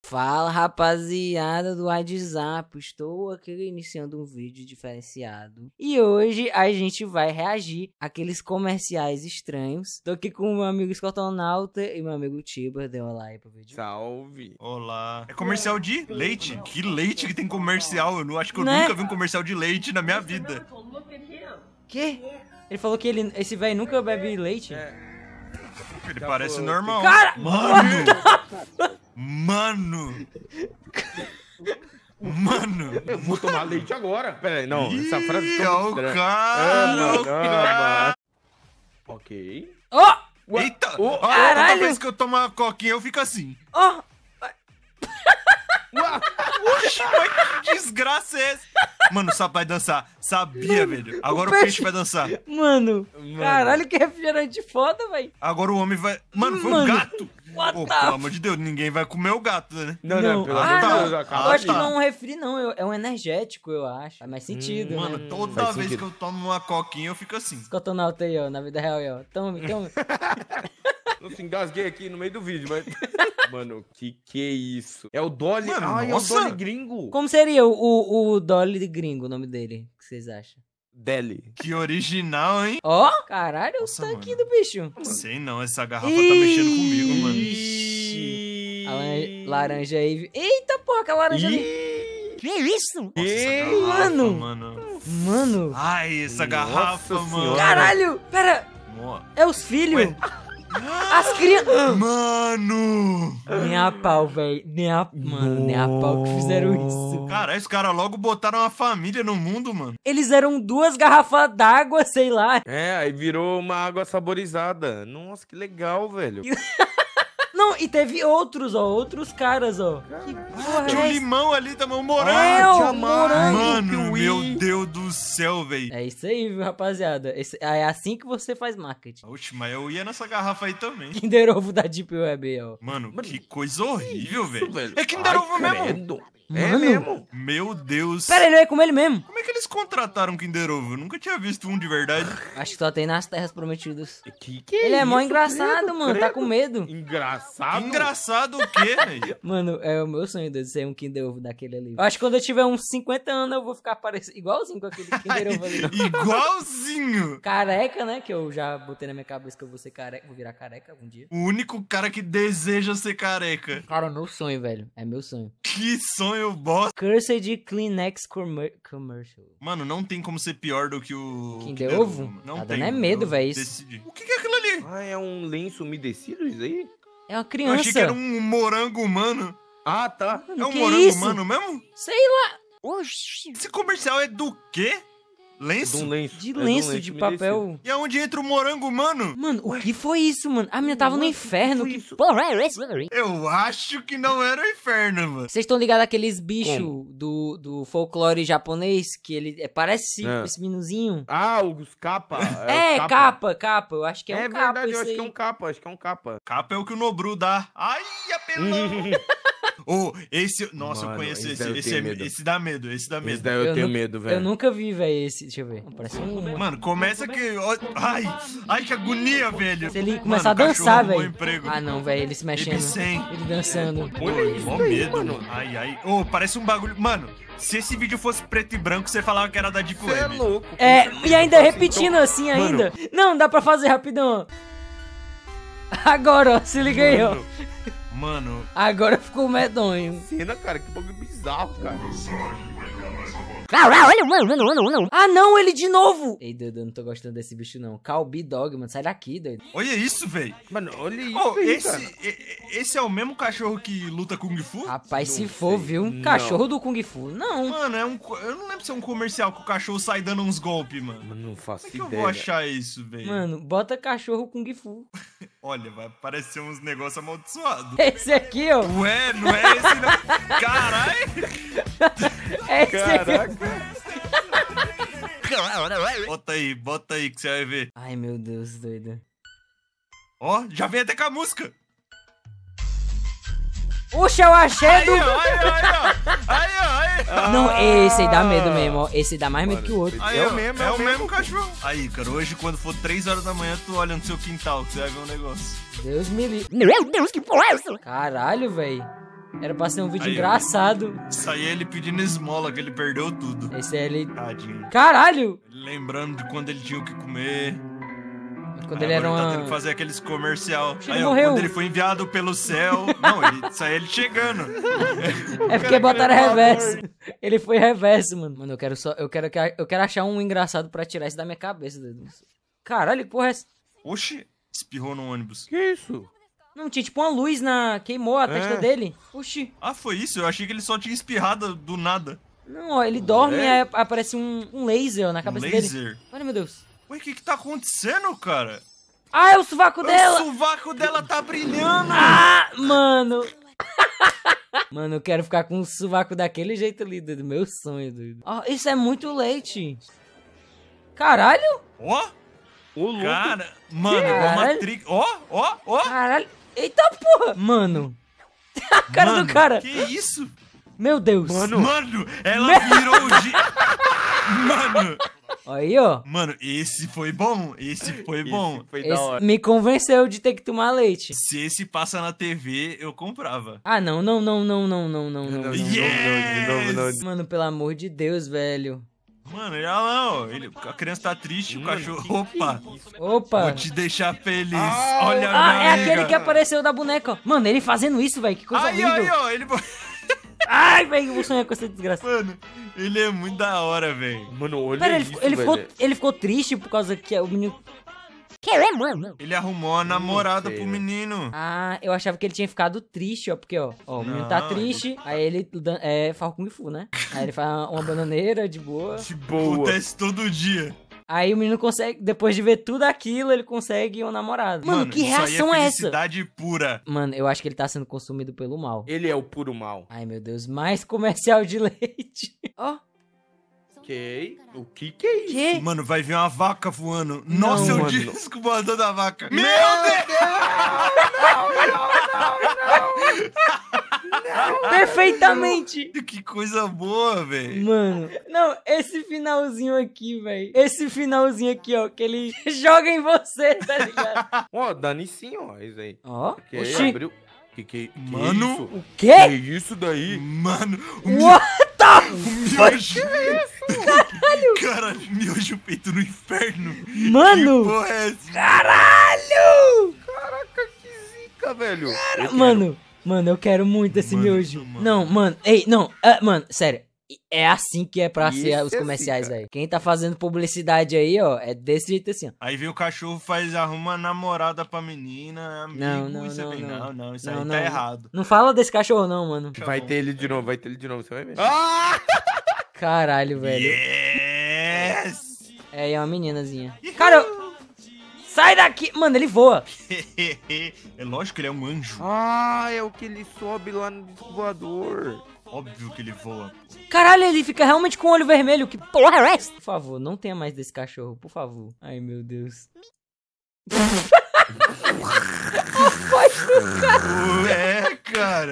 Fala, rapaziada do WhatsApp, estou aqui iniciando um vídeo diferenciado e hoje a gente vai reagir àqueles comerciais estranhos. Tô aqui com o meu amigo Escotonauta e meu amigo Tiba. Dê um olá aí pro vídeo. Salve. Olá. É comercial de leite? Que leite que tem comercial? Eu não acho que eu Né? nunca vi um comercial de leite na minha vida. Que? Ele falou que esse velho nunca bebe leite? Ele parece normal. Cara! Mano! Eu vou tomar leite agora. Pera aí, não. Essa frase Ih, ficou ó muito o estranha. cara, ó o cara. Ok. Ó! Eita! Ô, Ó, toda caralho! vez que eu tomo uma coquinha, eu fico assim. Ó! Oxi, mas que desgraça é essa? Mano, o sapo vai dançar. Sabia, velho. Agora o peixe- peixe vai dançar. Mano! Caralho, que refrigerante foda, velho! Agora o homem vai... Mano, foi um Mano, gato. what Pô, the pelo amor de Deus, ninguém vai comer o gato, né? Não, pelo amor de não. Deus, Eu acaba acho que tá. não é um refri, não. É um energético, eu acho. Faz mais sentido, Mano, né? toda faz vez sentido. que eu tomo uma coquinha, eu fico assim. Escotonauta aí, ó, na vida real aí, ó. Tome. Eu se engasguei aqui no meio do vídeo, mas... Mano, que é isso? É o Dolly... Mano, Ai, nossa. é o Dolly gringo. Como seria o Dolly gringo, o nome dele? O que vocês acham? Deli. Que original, hein? Ó, caralho, Nossa, o tanque mano. do bicho. Sei não, essa garrafa tá mexendo comigo, mano. Ixi. A laranja aí. Eita, porra, aquela laranja ali. Que isso? Nossa, essa garrafa, Mano. Mano. Ai, essa Nossa garrafa, mano. senhora. Caralho. Pera, Ó. é os filhos? Ué. As crianças. Mano! Nem a pau, velho. Mano, nem a pau que fizeram isso. Cara, os caras logo botaram uma família no mundo, mano. Eles eram 2 garrafas d'água, sei lá. É, aí virou uma água saborizada. Nossa, que legal, velho. Não, e teve outros caras, ó. Que porra Tinha um é essa? limão ali também, um morango. É, o tinha morango. Mano, kiwi. meu Deus do céu, velho. É isso aí, viu, rapaziada? É assim que você faz marketing. Oxe, mas eu ia nessa garrafa aí também. Kinder Ovo da Deep Web, ó. Mano, que coisa horrível, Isso, velho. É Kinder Ai, Ovo mesmo. credo. É Mano. mesmo? Meu Deus. Pera, ele vai comer ele mesmo. Como é que eles contrataram Kinder Ovo? Eu nunca tinha visto um de verdade. Acho que só tem nas Terras Prometidas. Que Ele é mó isso, engraçado, credo, mano. Tá credo. com medo. Engraçado? Engraçado o quê, velho? Mano, é o meu sonho de ser um Kinder Ovo daquele ali. Eu acho que quando eu tiver uns 50 anos eu vou ficar parecido igualzinho com aquele Kinder Ovo ali. Igualzinho. Careca, né? Que eu já botei na minha cabeça que eu vou ser careca, vou virar careca algum dia. O único cara que deseja ser careca. Cara, é meu sonho, velho. É meu sonho. Que sonho bosta. Cursed Kleenex Commercial. Mano, não tem como ser pior do que o Kinder Ovo? mano. Não Tá tem. dando é medo, eu véi, isso. decidi. O que é aquilo ali? Ah, é um lenço umedecido isso aí? É uma Eu criança. achei que era um morango humano. Ah, tá. Mano, É um que morango isso? humano mesmo? Sei lá. Oxi. Esse comercial é do quê? De Lenço? um lenço. De É lenço de umedecido. papel. E aonde entra o morango humano? Mano, o que foi isso, mano? A minha tava no inferno. foi Que isso? porra é essa? Eu acho que não era o inferno, mano. Vocês estão ligados àqueles bichos do folclore japonês? Que ele parece É. esse minuzinho? Ah, os capa. É, os capa. Eu acho que é um capa. verdade, eu isso acho que é aí. um capa, acho que é um capa. Capa é o que o Nobru dá. Ai, apelão. Oh, esse... Nossa, Mano, eu conheço esse daí eu esse. tenho medo. Esse dá medo, esse dá Esse medo. daí eu tenho nu- medo, Eu velho. nunca vi, velho, esse. Deixa eu ver. Parece um... Mano, começa que... ó, Ai, que agonia, velho. Se ele começar Mano, a dançar, cachorro, bom velho. emprego. Ah, não, velho. Ele se mexendo. Ele sem. Ele dançando. Olha isso Mó daí, medo, mano. mano. Ai. Ô, parece um bagulho... Mano, se esse vídeo fosse preto e branco, você falava que era da Deep Você é Web. louco. É, e ainda Assim, repetindo então- assim Mano. ainda. Não, dá pra fazer rapidão. Agora, ó. Se liga aí, ó. Mano, Agora ficou medonho. Cena, cara, que bagulho bizarro, cara. Ah, não, ele de novo. Ei, doido, eu não tô gostando desse bicho, não. Calbi Dog, mano. Sai daqui, doido. olha isso, velho. Mano, olha isso Oh, aí, cara. esse é o mesmo cachorro que luta Kung Fu? Rapaz, Não se for, sei. viu? Não. Cachorro do Kung Fu. Não. Mano, eu não lembro se é um comercial que o cachorro sai dando uns golpes, mano. Mano, não faço Como é que eu ideia. vou achar isso, velho? Mano, bota cachorro Kung Fu. Olha, vai aparecer uns negócios amaldiçoados. Esse aqui, ó. Ué, não é esse não. Caralho! É esse aqui. Caraca. Bota aí que você vai ver. Ai, meu Deus, doido. Ó, já vem até com a música. Puxa, eu achei Aí, do... ó, aí, ó. Não, esse aí dá medo mesmo, ó. Esse dá mais medo que o outro. Aí, É ó, o mesmo, é o mesmo cachorro. Aí, cara, hoje quando for 3 horas da manhã, tu olha no seu quintal que você vai ver um negócio. Deus me livre. Meu Deus, que porra é essa? Caralho, velho. Era pra ser um vídeo Aí, engraçado. Isso aí é ele pedindo esmola, que ele perdeu tudo. Esse é ele... Tadinho. Caralho! Lembrando de quando ele tinha o que comer. Quando Aí ele era agora tá tendo que uma... fazer aqueles comercial. Ele Aí, ó, morreu. quando ele foi enviado pelo céu. Não, isso aí é ele chegando. É porque botaram reverso. Ele foi reverso, mano. Mano, eu quero achar um engraçado pra tirar isso da minha cabeça, doido. Caralho, que porra é essa? Oxi, espirrou no ônibus. Que isso? Não, tinha tipo uma luz na... Queimou a testa dele. Oxi. Ah, foi isso? Eu achei que ele só tinha espirrado do nada. Não, ó, ele dorme e aí aparece um laser na cabeça dele. Laser. Olha, meu Deus. Ué, o que tá acontecendo, cara? Ah, é o sovaco dela! O sovaco dela tá brilhando! Ah, mano! Mano, eu quero ficar com o sovaco daquele jeito ali, doido. Meu sonho, doido. Ó, isso é muito leite. Caralho! Ó! O louco. Cara, mano, igual Caralho. Matrix. Ó! Caralho! Eita porra! Mano! A cara Mano, do cara! Que isso? Meu Deus! Mano. Mano, ela virou o Mano, Aí, ó. mano, esse foi bom. Esse foi bom. Esse foi da hora. Esse me convenceu de ter que tomar leite. Se esse passa na TV, eu comprava. Ah, não. Não, Yes! Mano, pelo amor de Deus, velho. Mano, olha lá, ó. A criança tá triste, o cachorro. Opa! Opa! Vou te deixar feliz. Ah, Olha, Ah, minha é amiga. aquele que apareceu da boneca, ó. Mano, ele fazendo isso, velho. Que coisa Aí, horrível. ó, ele... Ai, velho, eu vou sonhar com essa desgraça. Mano, ele é muito da hora, velho. Mano, olha Pera, isso, ele ficou triste por causa que o menino... Ele arrumou a namorada sei, pro né? menino. Ah, eu achava que ele tinha ficado triste, ó. Porque, ó, o menino tá Não, triste. Aí ele faz Kung Fu, né? Aí ele faz uma bananeira de boa. De boa. Acontece todo dia. Aí o menino consegue, depois de ver tudo aquilo, ele consegue um namorado. Mano, que isso aí reação é essa? felicidade pura. Mano, eu acho que ele tá sendo consumido pelo mal. Ele é o puro mal. Ai, meu Deus, mais comercial de leite. Ó, Ok. O que é isso? que? Mano, vai vir uma vaca voando. Nossa, eu mano. disse com o mandou da vaca. Meu Perfeitamente! Deus! Que coisa boa, velho. Mano, não, esse finalzinho aqui, velho. Esse finalzinho aqui, ó, que ele joga em você, tá ligado? Ó, danicinho, ó. Isso aí. Ó, Ok, oxi. abriu. Que Mano. isso? O Que quê? isso daí? Mano, o What the miojo. Caralho! Caralho, miojo feito no inferno. Mano! Que porra é essa? Caralho! Caraca, que zica, velho. Eu quero. Mano, eu quero muito esse Mano, miojo. mano. Não, mano, ei, não, mano, sério. É assim que é pra ser Esse os é comerciais, assim, cara. velho. Quem tá fazendo publicidade aí, ó, é desse jeito assim, ó. Aí vem o cachorro, arruma namorada pra menina, amigo. Não, isso não, aí, não. não, isso Não, aí não. tá errado. Não fala desse cachorro não, mano. Vai ter ele de novo, você vai ver. Ah! Caralho, velho. Yes! É uma meninazinha. Cara, sai daqui! Mano, ele voa. É lógico que ele é um anjo. Ah, é o que ele sobe lá no disco voador. Óbvio que ele voa. Caralho, ele fica realmente com o olho vermelho. Que porra é essa? Por favor, não tenha mais desse cachorro, por favor. Ai, meu Deus. É, cara.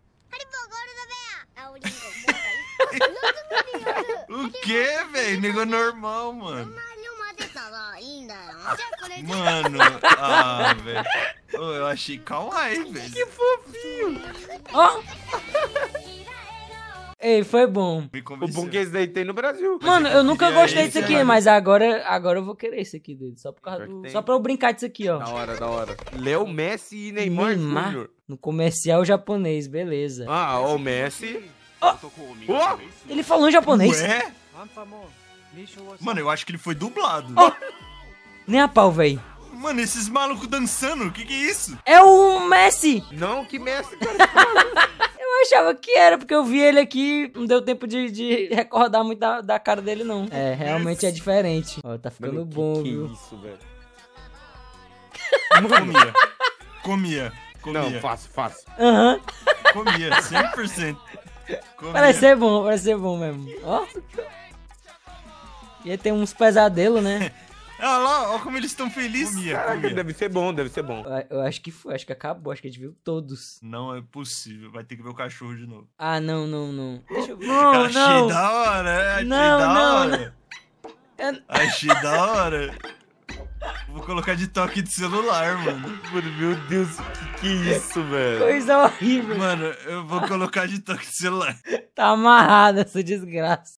O que, velho? Negócio normal, mano. Mano, velho. Ô, eu achei kawaii, velho. Que fofinho. Ó. Ei, foi bom. Me O convenceu. bom que esse daí tem no Brasil. Mano, eu nunca queria gostei esse, disso aqui, mano. mas agora eu vou querer esse aqui, doido. Só por causa Pior que do... tem. Só pra eu brincar disso aqui, ó. Da hora. Léo Messi e Neymar Júnior. No comercial japonês, beleza. Ah, ó, o Messi. Ó. Ó, Ele falou em japonês? Ué? Mano, eu acho que ele foi dublado. Ó. Nem a pau, véi. Mano, esses malucos dançando, o que é isso? É o Messi! não, que Messi, cara. Eu achava que era, porque eu vi ele aqui, não deu tempo de recordar muito da cara dele, não. É, realmente é diferente. Ó, tá ficando Mano, bom, que viu? isso, velho. Comia. Não, fácil. Aham. Comia, 100%. Comia. Parece ser bom mesmo. Ó. Ia ter uns pesadelos, né? Olha lá, olha como eles estão felizes. Caraca, deve ser bom. Eu acho que foi, acho que acabou, acho que a gente viu todos. Não é possível, vai ter que ver o cachorro de novo. Ah, não. Deixa eu ver. Achei da hora, achei Não, da não, hora. Achei da hora. vou colocar de toque de celular, mano. Mano, meu Deus, que é isso, velho? Coisa horrível. Mano, eu vou colocar de toque de celular. Tá amarrada essa desgraça.